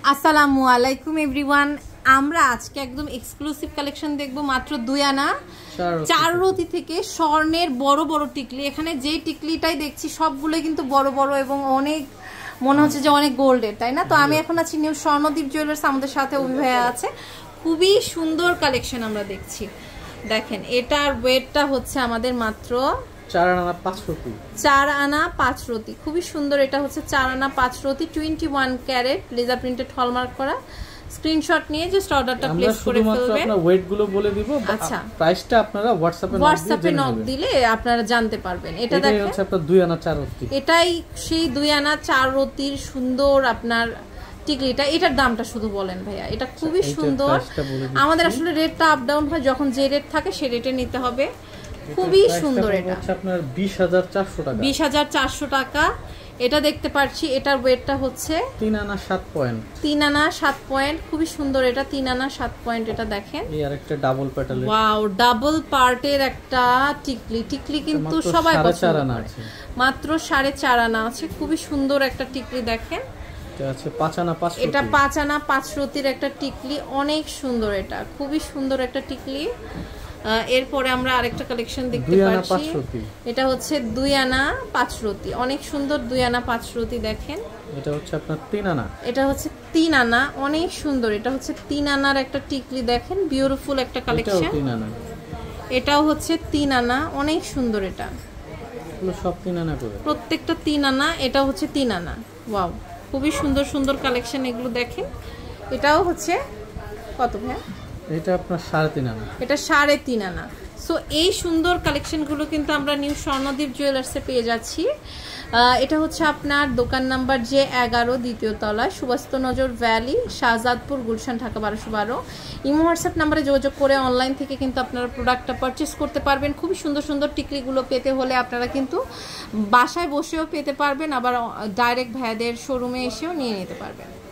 আসসালামু আলাইকুম এভরিওয়ান। আমরা আজকে একদম এক্সক্লুসিভ কালেকশন দেখব মাত্র 2 আনা 4 রতি থেকে স্বর্ণের বড় বড় টিকলি। এখানে যে টিকলিটাই দেখছি সবগুলো কিন্তু বড় বড় এবং অনেক মনে হচ্ছে যে অনেক গোল্ডের, তাই না? তো আমি এখন আছি নিউ স্বর্ণদ্বীপ জুয়েলার্স, আমাদের সাথে অভি ভাইয়া আছে। খুবই সুন্দর কালেকশন আমরা দেখছি। দেখেন এটার ওয়েটটা হচ্ছে আমাদের মাত্র 4 আনা 5 রতি। 4 আনা 5 রতি, খুবই সুন্দর। এটা হচ্ছে 4 আনা 5 রতি 21 ক্যারেট লেজার প্রিন্টেড হলমার্ক করা। স্ক্রিনশট নিয়ে জাস্ট অর্ডারটা প্লেস করে ফেলবেন। আমরা ওয়েট গুলো বলে দিব। আচ্ছা, প্রাইসটা আপনারা হোয়াটসঅ্যাপে নক দিলে আপনারা জানতে পারবেন। এটা দেখেন, এটা হচ্ছে আপনার 2 আনা 4 রতি। এটাই সেই 2 আনা 4 রতির সুন্দর আপনার টিকলিটা। এটার দামটা শুধু বলেন ভাইয়া। এটা খুবই সুন্দর। আমাদের আসলে রেটটা আপ ডাউন হয়, যখন যে রেট থাকে সেই রেটে নিতে হবে। খুবই সুন্দর। এটা হচ্ছে আপনার 20400 টাকা। 20400 টাকা। এটা দেখতে পাচ্ছি এটার ওয়েটটা হচ্ছে 3 আনা 7 পয়েন্ট। 3 আনা 7 পয়েন্ট, খুবই সুন্দর। এটা 3 আনা 7 পয়েন্ট। এটা দেখেন, এই আরেকটা ডাবল পেটালের, ওয়াও, ডাবল পার্টের একটা টিকলি। টিকলি কিন্তু সবাই পছন্দ করে। মাত্র 4.5 আনা আছে। খুবই সুন্দর একটা টিকলি। দেখেন এটা আছে 5 আনা 5 রতি। এটা 5 আনা 5 রতির একটা টিকলি, অনেক সুন্দর। এটা খুবই সুন্দর একটা টিকলি। এরপরে আমরা আরেকটা কালেকশন দেখতে পাচ্ছি। এটা হচ্ছে 2 আনা 5 রতি, অনেক সুন্দর। 2 আনা 5 রতি দেখেন। এটা হচ্ছে আপনার 3 আনা। এটা হচ্ছে 3 আনা, অনেক সুন্দর। এটা হচ্ছে 3 আনার একটা টিকলি। দেখেন বিউটিফুল একটা কালেকশন। এটাও হচ্ছে 3 আনা, অনেক সুন্দর। এটা সব 3 আনা করে, প্রত্যেকটা 3 আনা। এটা হচ্ছে 3 আনা। ওয়াও, খুবই সুন্দর সুন্দর কালেকশন এগুলো। দেখেন এটাও হচ্ছে কত ভাই? এটা আপনার 3.5 আনা। এটা 3.5 আনা। সো এই সুন্দর কালেকশনগুলো কিন্তু আমরা নিউ স্বর্ণদ্বীপ জুয়েলার্সে পেয়ে যাচ্ছি। এটা হচ্ছে আপনার দোকান নাম্বার যে 11, দ্বিতীয় তলায়, Subastu Nazar valley, Shahjadpur, Gulshan, Dhaka 1212। Imo WhatsApp নাম্বারে যোগাযোগ করে অনলাইন থেকে কিন্তু আপনারা প্রোডাক্টটা পারচেস করতে পারবেন। খুবই সুন্দর সুন্দর টিকলিগুলো পেতে হলে আপনারা কিন্তু বাসায় বসেও পেতে পারবেন, আবার ডাইরেক্ট ভাইয়াদের শোরুমে এসেও নিয়ে নিতে পারবেন।